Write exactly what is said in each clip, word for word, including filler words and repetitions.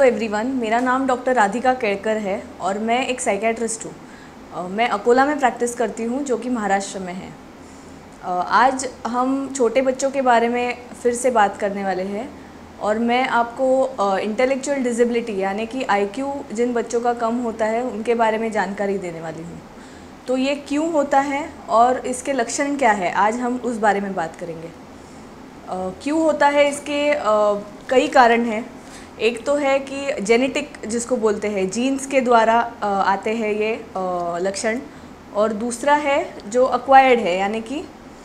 Everyone, मेरा नाम doctor Radhika Kelkar है और मैं एक साइकेट्रिस्ट हूँ। मैं अकोला में प्रैक्टिस करती हूँ जो कि महाराष्ट्र में है। आज हम छोटे बच्चों के बारे में फिर से बात करने वाले हैं और मैं आपको इंटेलेक्चुअल डिसेबिलिटी यानी कि आईक्यू जिन बच्चों का कम होता है उनके बारे में जानकारी देने वाली हूँ। तो ये क्यों होता है और इसके लक्षण क्या है, आज हम उस बारे में बात करेंगे। क्यों होता है, इसके uh, कई कारण हैं। एक तो है कि जेनेटिक जिसको बोलते हैं, जीन्स के द्वारा uh, आते हैं ये uh, लक्षण, और दूसरा है जो अक्वायर्ड है यानी कि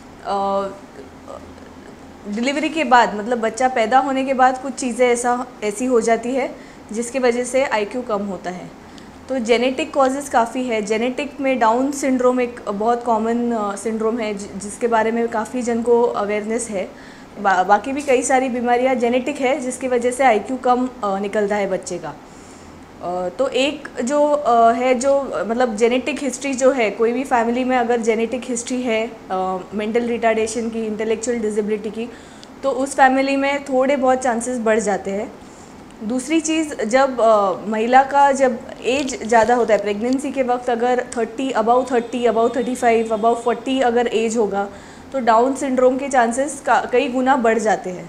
डिलीवरी uh, के बाद, मतलब बच्चा पैदा होने के बाद कुछ चीज़ें ऐसा ऐसी हो जाती है जिसकी वजह से आईक्यू कम होता है। तो जेनेटिक कॉजेज़ काफ़ी है। जेनेटिक में डाउन सिंड्रोम एक बहुत कॉमन सिंड्रोम है जिसके बारे में काफ़ी जन को अवेयरनेस है। बा, बाकी भी कई सारी बीमारियां जेनेटिक है जिसकी वजह से आईक्यू कम आ, निकलता है बच्चे का। आ, तो एक जो आ, है जो मतलब जेनेटिक हिस्ट्री जो है, कोई भी फैमिली में अगर जेनेटिक हिस्ट्री है मेंटल रिटार्डेशन की, इंटेलेक्चुअल डिसेबिलिटी की, तो उस फैमिली में थोड़े बहुत चांसेस बढ़ जाते हैं। दूसरी चीज़, जब आ, महिला का जब एज ज़्यादा होता है प्रेगनेंसी के वक्त, अगर thirty above thirty above thirty five above forty अगर एज होगा तो डाउन सिंड्रोम के चांसेस का कई गुना बढ़ जाते हैं।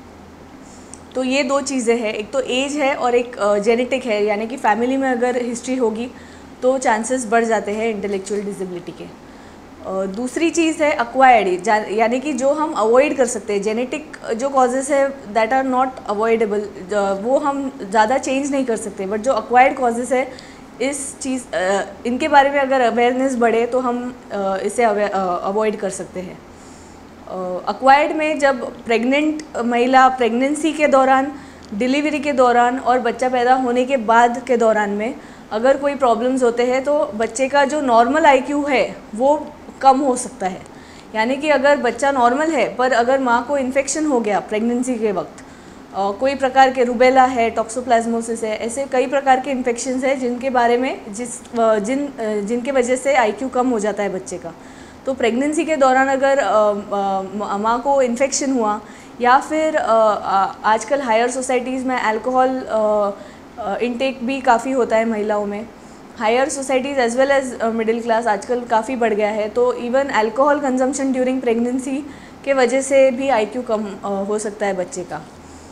तो ये दो चीज़ें हैं, एक तो एज है और एक जेनेटिक है, यानी कि फैमिली में अगर हिस्ट्री होगी तो चांसेस बढ़ जाते हैं इंटेलेक्चुअल डिसेबिलिटी के। uh, दूसरी चीज़ है अक्वायर्ड, यानी कि जो हम अवॉइड कर सकते हैं। जेनेटिक जो कॉजेज़ है दैट आर नॉट अवॉइडेबल, वो हम ज़्यादा चेंज नहीं कर सकते, बट जो अक्वायर्ड कॉजेज़ है इस चीज़ uh, इनके बारे में अगर अवेयरनेस बढ़े तो हम uh, इसे अवॉइड कर सकते हैं। अक्वायर्ड uh, में जब प्रेग्नेंट महिला प्रेगनेंसी के दौरान, डिलीवरी के दौरान और बच्चा पैदा होने के बाद के दौरान में अगर कोई प्रॉब्लम्स होते हैं तो बच्चे का जो नॉर्मल आईक्यू है वो कम हो सकता है। यानी कि अगर बच्चा नॉर्मल है पर अगर माँ को इन्फेक्शन हो गया प्रेगनेंसी के वक्त, uh, कोई प्रकार के रुबेला है, टॉक्सोप्लाज्मोसिस है, ऐसे कई प्रकार के इन्फेक्शंस हैं जिनके बारे में जिस uh, जिन uh, जिनके वजह से आईक्यू कम हो जाता है बच्चे का। तो प्रेगनेंसी के दौरान अगर माँ को इन्फेक्शन हुआ, या फिर आ, आ, आजकल हायर सोसाइटीज़ में अल्कोहल इनटेक भी काफ़ी होता है महिलाओं में। Higher societies as well as middle class आजकल काफ़ी बढ़ गया है, तो even alcohol consumption during pregnancy के वजह से भी आईक्यू कम आ, हो सकता है बच्चे का।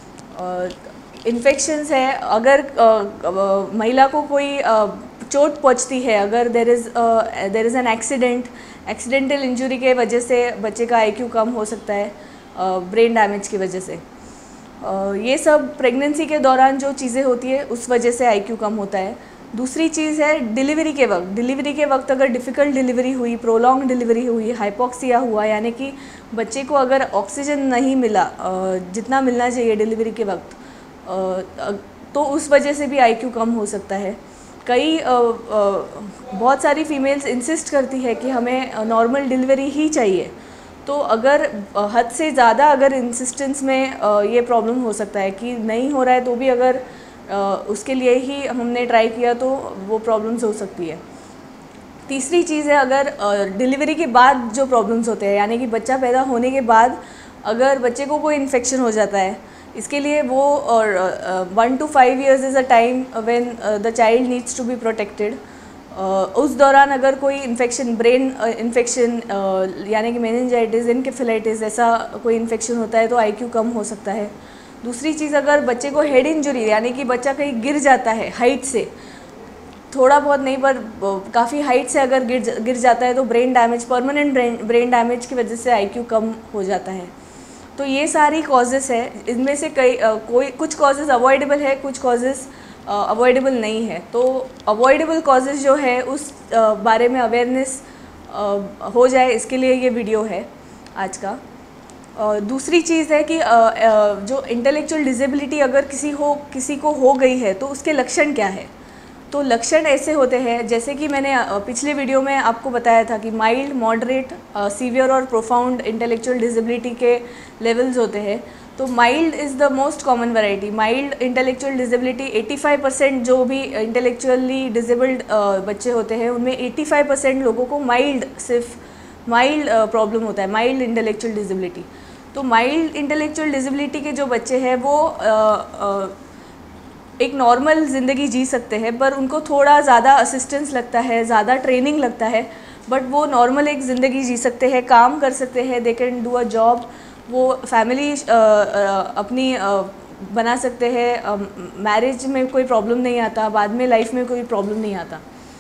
इन्फेक्शंस है, अगर आ, आ, महिला को कोई आ, चोट पहुँचती है, अगर there is there is an accident, accidental injury के वजह से बच्चे का आईक्यू कम हो सकता है, ब्रेन डैमेज की वजह से। uh, ये सब प्रेगनेंसी के दौरान जो चीज़ें होती है उस वजह से आईक्यू कम होता है। दूसरी चीज़ है डिलीवरी के वक्त। डिलीवरी के वक्त अगर डिफ़िकल्ट डिलीवरी हुई, प्रोलॉन्ग डिलीवरी हुई, हाइपोक्सिया हुआ, यानी कि बच्चे को अगर ऑक्सीजन नहीं मिला uh, जितना मिलना चाहिए डिलीवरी के वक्त, uh, तो उस वजह से भी आईक्यू कम हो सकता है। कई आ, आ, बहुत सारी फीमेल्स इंसिस्ट करती है कि हमें नॉर्मल डिलीवरी ही चाहिए, तो अगर हद से ज़्यादा अगर इंसिस्टेंस में आ, ये प्रॉब्लम हो सकता है कि नहीं हो रहा है तो भी अगर आ, उसके लिए ही हमने ट्राई किया तो वो प्रॉब्लम्स हो सकती है। तीसरी चीज़ है, अगर डिलीवरी के बाद जो प्रॉब्लम्स होते हैं, यानी कि बच्चा पैदा होने के बाद अगर बच्चे को कोई इन्फेक्शन हो जाता है, इसके लिए वो और one to five years is a time when the child needs to be protected. उस दौरान अगर कोई इन्फेक्शन, ब्रेन इन्फेक्शन यानी कि मेनिंजाइटिस, एनकेफेलाइटिस, ऐसा कोई इन्फेक्शन होता है तो आईक्यू कम हो सकता है। दूसरी चीज़, अगर बच्चे को हेड इंजरी, यानी कि बच्चा कहीं गिर जाता है हाइट से, थोड़ा बहुत नहीं पर काफ़ी हाइट से अगर गिर गिर जाता है तो brain damage, permanent brain brain damage की वजह से आईक्यू कम हो जाता है। तो ये सारी कॉजेज़ है, इनमें से कई uh, कोई कुछ कॉजेज़ अवॉइडेबल है, कुछ कॉजेज़ अवॉइडेबल uh, नहीं है। तो अवॉइडेबल कॉजेज़ जो है उस uh, बारे में अवेयरनेस uh, हो जाए, इसके लिए ये वीडियो है आज का। uh, दूसरी चीज़ है कि uh, uh, जो इंटेलेक्चुअल डिसेबिलिटी अगर किसी हो किसी को हो गई है तो उसके लक्षण क्या है। तो लक्षण ऐसे होते हैं, जैसे कि मैंने पिछले वीडियो में आपको बताया था कि माइल्ड, मॉडरेट, सीवियर और प्रोफाउंड इंटेलेक्चुअल डिसेबिलिटी के लेवल्स होते हैं। तो mild is the most common variety. Mild intellectual disability, पचासी परसेंट जो भी इंटेलेक्चुअली डिसेबल्ड बच्चे होते हैं उनमें पचासी परसेंट लोगों को माइल्ड, सिर्फ माइल्ड प्रॉब्लम होता है, माइल्ड इंटेलेक्चुअल डिसेबिलिटी। तो माइल्ड इंटेलेक्चुअल डिसेबिलिटी के जो बच्चे हैं वो एक नॉर्मल ज़िंदगी जी सकते हैं, पर उनको थोड़ा ज़्यादा असिस्टेंस लगता है, ज़्यादा ट्रेनिंग लगता है, बट वो नॉर्मल एक ज़िंदगी जी सकते हैं, काम कर सकते हैं, they can do a job, वो फैमिली अपनी uh, बना सकते हैं, मैरिज में कोई प्रॉब्लम नहीं आता, बाद में लाइफ में कोई प्रॉब्लम नहीं आता।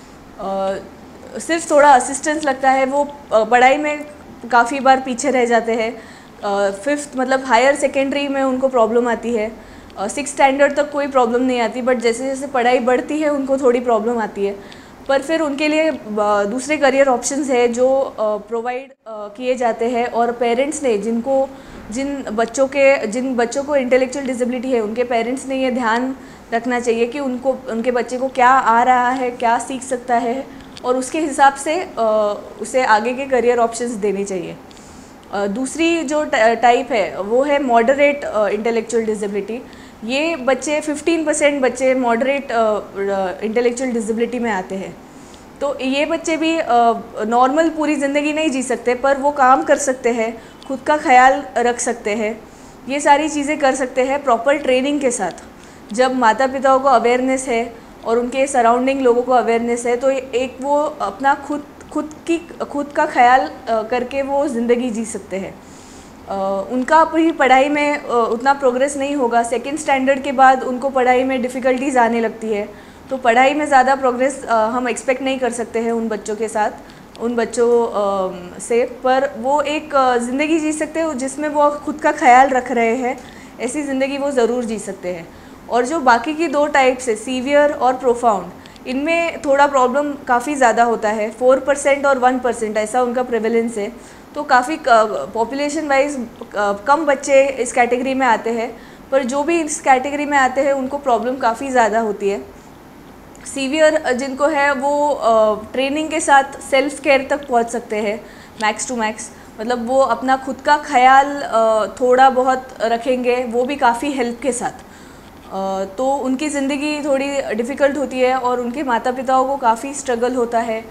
uh, सिर्फ थोड़ा असिस्टेंस लगता है, वो पढ़ाई में काफ़ी बार पीछे रह जाते हैं। फिफ्थ uh, मतलब हायर सेकेंडरी में उनको प्रॉब्लम आती है, सिक्स स्टैंडर्ड तक कोई प्रॉब्लम नहीं आती, बट जैसे जैसे पढ़ाई बढ़ती है उनको थोड़ी प्रॉब्लम आती है। पर फिर उनके लिए दूसरे करियर ऑप्शंस है जो प्रोवाइड किए जाते हैं, और पेरेंट्स ने जिनको जिन बच्चों के जिन बच्चों को इंटेलेक्चुअल डिसेबिलिटी है, उनके पेरेंट्स ने ये ध्यान रखना चाहिए कि उनको उनके बच्चे को क्या आ रहा है, क्या सीख सकता है, और उसके हिसाब से उसे आगे के करियर ऑप्शंस देने चाहिए। दूसरी जो टाइप है वो है मॉडरेट इंटेलेक्चुअल डिसेबिलिटी। ये बच्चे फिफ्टीन परसेंट बच्चे मॉडरेट इंटेलेक्चुअल डिसेबिलिटी में आते हैं। तो ये बच्चे भी नॉर्मल uh, पूरी ज़िंदगी नहीं जी सकते, पर वो काम कर सकते हैं, खुद का ख्याल रख सकते हैं, ये सारी चीज़ें कर सकते हैं प्रॉपर ट्रेनिंग के साथ। जब माता पिताओं को अवेयरनेस है और उनके सराउंडिंग लोगों को अवेयरनेस है, तो एक वो अपना खुद खुद की खुद का ख्याल करके वो ज़िंदगी जी सकते हैं। उनका अपनी पढ़ाई में उतना प्रोग्रेस नहीं होगा, सेकंड स्टैंडर्ड के बाद उनको पढ़ाई में डिफ़िकल्टीज़ आने लगती है, तो पढ़ाई में ज़्यादा प्रोग्रेस हम एक्सपेक्ट नहीं कर सकते हैं उन बच्चों के साथ, उन बच्चों से। पर वो एक ज़िंदगी जी सकते हैं जिसमें वो खुद का ख्याल रख रहे हैं, ऐसी ज़िंदगी वो ज़रूर जी सकते हैं। और जो बाकी की दो टाइप्स है, सीवियर और प्रोफाउंड, इनमें थोड़ा प्रॉब्लम काफ़ी ज़्यादा होता है, फोर परसेंट और वन परसेंट ऐसा उनका प्रेवलेंस है। तो काफ़ी पॉपुलेशन वाइज कम बच्चे इस कैटेगरी में आते हैं, पर जो भी इस कैटेगरी में आते हैं उनको प्रॉब्लम काफ़ी ज़्यादा होती है। सीवियर जिनको है वो ट्रेनिंग के साथ सेल्फ केयर तक पहुंच सकते हैं, मैक्स टू मैक्स, मतलब वो अपना खुद का ख्याल थोड़ा बहुत रखेंगे, वो भी काफ़ी हेल्प के साथ। तो उनकी ज़िंदगी थोड़ी डिफ़िकल्ट होती है और उनके माता पिताओं को काफ़ी स्ट्रगल होता है,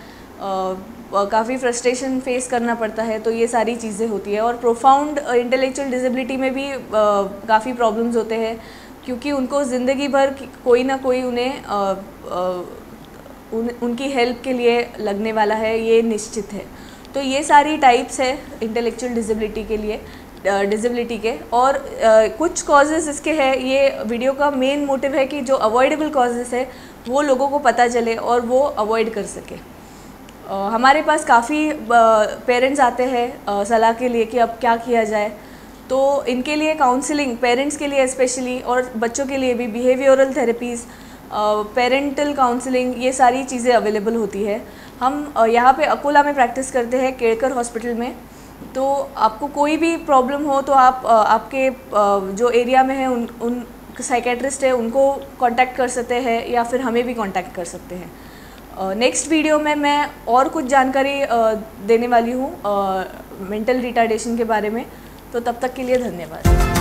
काफ़ी फ्रस्ट्रेशन फेस करना पड़ता है, तो ये सारी चीज़ें होती है। और प्रोफाउंड इंटेलेक्चुअल डिसेबिलिटी में भी काफ़ी प्रॉब्लम्स होते हैं, क्योंकि उनको ज़िंदगी भर कोई ना कोई उन्हें आ, आ, उन, उनकी हेल्प के लिए लगने वाला है, ये निश्चित है। तो ये सारी टाइप्स है इंटेलेक्चुअल डिसेबिलिटी के लिए डिसेबिलिटी के। और आ, कुछ कॉजेज़ इसके हैं। ये वीडियो का मेन मोटिव है कि जो अवॉइडेबल कॉजेज़ है वो लोगों को पता चले और वो अवॉइड कर सके। आ, हमारे पास काफ़ी पेरेंट्स आते हैं सलाह के लिए कि अब क्या किया जाए, तो इनके लिए काउंसलिंग, पेरेंट्स के लिए स्पेशली और बच्चों के लिए भी बिहेवियरल थेरेपीज़, पेरेंटल काउंसलिंग, ये सारी चीज़ें अवेलेबल होती है। हम यहाँ पे अकोला में प्रैक्टिस करते हैं, केड़कर हॉस्पिटल में। तो आपको कोई भी प्रॉब्लम हो तो आप आपके जो एरिया में है उन उन साइकेट्रिस्ट है उनको कांटेक्ट कर सकते हैं, या फिर हमें भी कांटेक्ट कर सकते हैं। नेक्स्ट वीडियो में मैं और कुछ जानकारी देने वाली हूँ मेंटल रिटार्डेशन के बारे में। तो तब तक के लिए धन्यवाद।